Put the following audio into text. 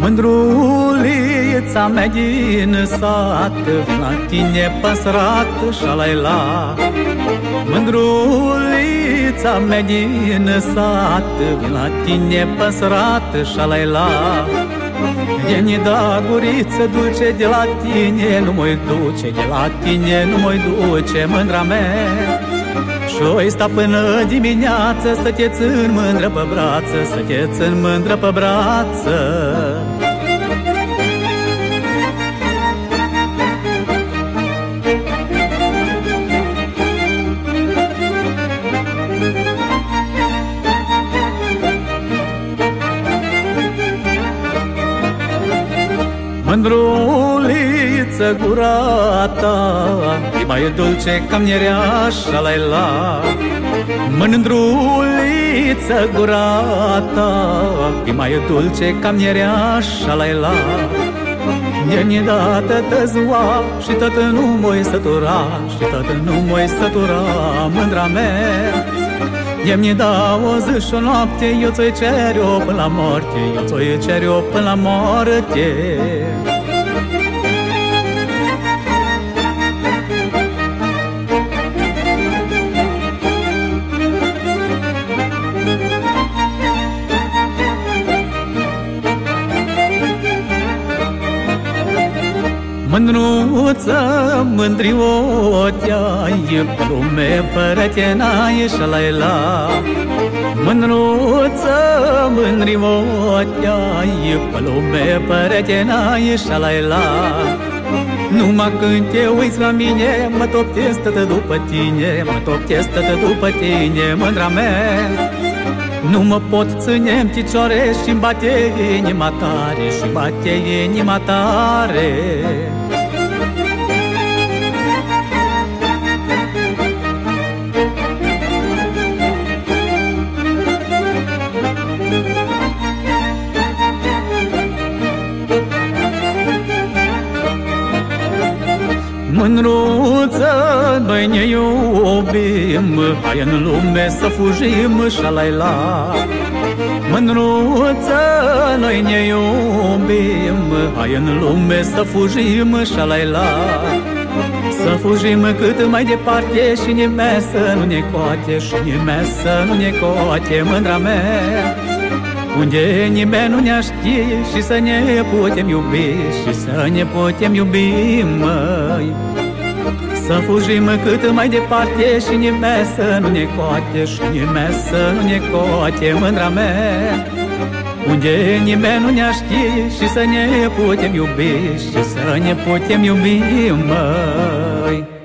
Mândrulița mea din sat, vin la tine păsrat, șalai-la. Mândrulița mea din sat, vin la tine păsrat, șalai-la. Veni da guriță dulce de la tine, nu mă duce de la tine, nu mă duce, mândra mea. Și-oi sta până dimineață să te țin mândră pe brață, să te țin mândră pe brață. Mândruliță, gura ta e mai dulce ca mierea, șalai-la. Mândruliță, gura ta e mai dulce ca mierea, șalai-la. De-ni dată tăzua și tătă nu m-oi sătura, și tătă nu m-oi sătura, mândra mea. De-mi da o zi și o noapte, eu ți-o cer-o până la moarte, eu ți-o cer-o până la moarte. Mândruță, mândriotea-i, pe lume părătenai, șalai-la. Mândruță, mândriotea-i, pe lume părătenai, șalai-la. Numai când te uiți la mine, mă toptesc tătă după tine, mă toptesc tătă după tine, mândra mea. Nu mă pot ține în picioare și-mi bate inima tare, și-mi bate inima tare. Mândruță, noi ne iubim, hai în lume să fugim, șalai-la. Mândruță, noi ne iubim, hai în lume să fugim, șalai-la. Să fugim cât mai departe și nimeni să nu ne coate, și nimeni să nu ne coate, mândra mea. Unde nimeni nu ne știe și să ne putem iubi, și să ne putem iubi, măi. Să fugim cât mai departe și nimeni să nu ne coate, și nimeni să nu ne coate, mândra mea. Unde nimeni nu ne știe și să ne putem iubi, și să ne putem iubi, măi.